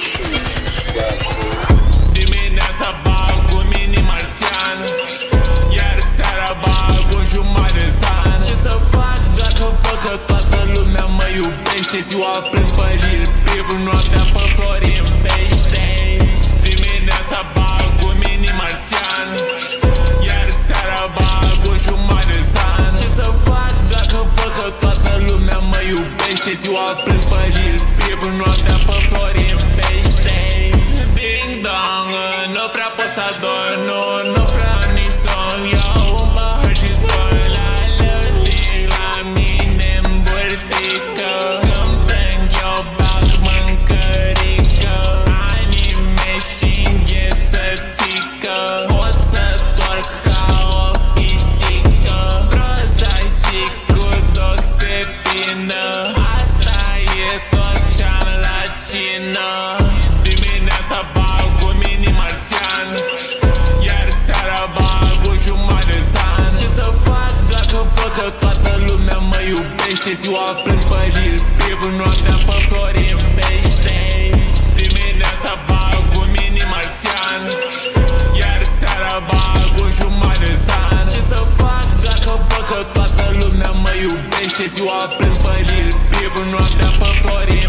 Dimineața bag cu mini marțian, iar seara bag un jumătate de zan. Ce să fac dacă văd că toată lumea mă iubește? Ziua plâng păriri, privul noaptea pe flori în pește. Dimineața bag cu mini marțian, iar seara bag un jumătate de zan. Ce să fac dacă văd că toată lumea mă iubește? Ziua plâng păriri, privul noaptea pe flori în pește. Ding dong, nu prea pot să ador, nu prea nici somn. Iau un pahar și zbor la lătic, la mine în burtică. Când plâng eu bag mâncărică, anime și îngheță țică. Pot să torc ca o pisică, roza și cu doxepină. Asta e tot ce-am la cină. Dimineața bag cu mini marțian, iar seara bag o jumătate de zan. Ce să fac dacă văd că toată lumea mă iubește? Ziua plâng păriri, privul noaptea pe flori în pește. Dimineața bag cu mini marțian, iar seara bag o jumătate de zan. Ce să fac dacă văd că toată lumea mă iubește? Ziua plâng păriri, privul noaptea pe flori